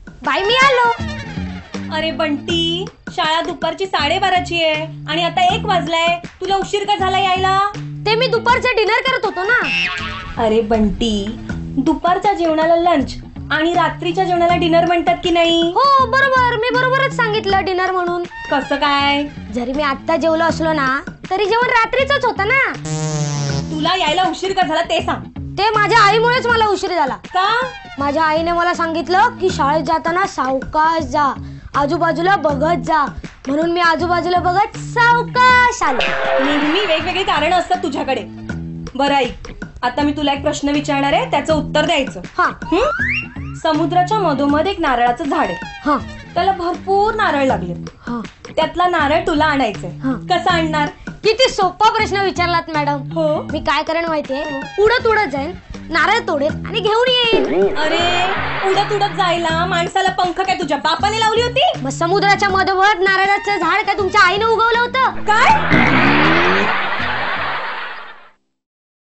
बाई मी आलो. अरे बंटी, शाळा दुपारची 12:30ची आहे आणि आता 1 वाजलाय. तुला उशीर का झाला यायला? ते मी दुपारचं डिनर करत होतो ना. अरे बंटी, दुपारच्या जेवणाला लंच आणि रात्रीच्या जेवणाला डिनर म्हणतात की नाही? हो बरोबर, मी बरोबरच सांगितलं डिनर म्हणून. कसं काय? जरी मी आता जेवलो असलो ना तरी जेवण रात्रीच होतं ना. तुला यायला उशीर का झाला ते सांग. ते माझ्या आईमुळेच मला उशीर झाला. का? माझ्या आईने मला सांगितलं की शाळेत जाताना सावकाश जा, आजूबाजूला बघत जा, म्हणून मी आजूबाजूला बघत सावकाश आलो. नेहमी वेगवेगळी कारण असतात तुझ्याकडे. बरं ऐक, आता मी तुला एक प्रश्न विचारणार आहे, त्याचं उत्तर द्यायचं. हा. समुद्राच्या मधोमध एक नारळाचं झाड आहे. हा. त्याला भरपूर नारळ लागले. हा. त्यातला नारळ तुला आणायचंय. कसं आणणार? किती सोपा प्रश्न विचारलात मॅडम. हो. मी काय करेन माहितीये, उडत उडत जाईन, नारळ तोडेन आणि घेऊन येईन. अरे उडत उडत जायला माणसाला पंख काय तुझ्या बापाने लावली होती? मग समुद्राच्या मधोमध नारळाचं झाड काय तुमच्या आईने उगवलं होतं? काय?